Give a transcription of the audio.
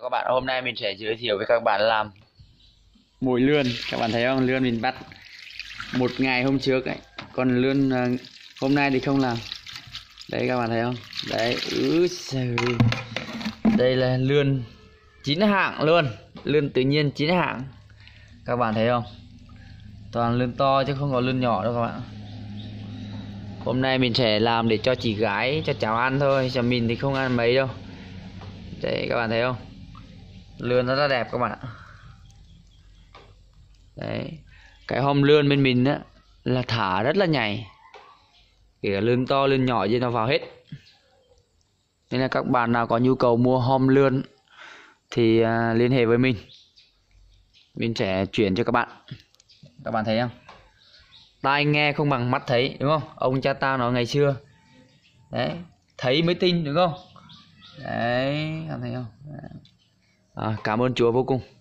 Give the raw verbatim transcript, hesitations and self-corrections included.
các bạn, hôm nay mình sẽ giới thiệu với các bạn làm mồi lươn. Các bạn thấy không, lươn mình bắt một ngày hôm trước ấy, còn lươn uh, hôm nay thì không làm. Đấy các bạn thấy không, đấy ừ, đây là lươn chín hạng luôn, lươn tự nhiên chín hạng. Các bạn thấy không, toàn lươn to chứ không có lươn nhỏ đâu các bạn. Hôm nay mình sẽ làm để cho chị gái, cho cháu ăn thôi, cho mình thì không ăn mấy đâu. Đấy các bạn thấy không, lươn nó rất đẹp các bạn ạ. Đấy, cái hòm lươn bên mình á là thả rất là nhảy, kể cả lươn to lươn nhỏ gì nó vào hết. Nên là các bạn nào có nhu cầu mua hòm lươn thì uh, liên hệ với mình, mình sẽ chuyển cho các bạn. Các bạn thấy không, tai nghe không bằng mắt thấy, đúng không? Ông cha ta nói ngày xưa đấy, thấy mới tin, đúng không? Đấy, các bạn thấy không? À, cảm ơn Chúa vô cùng.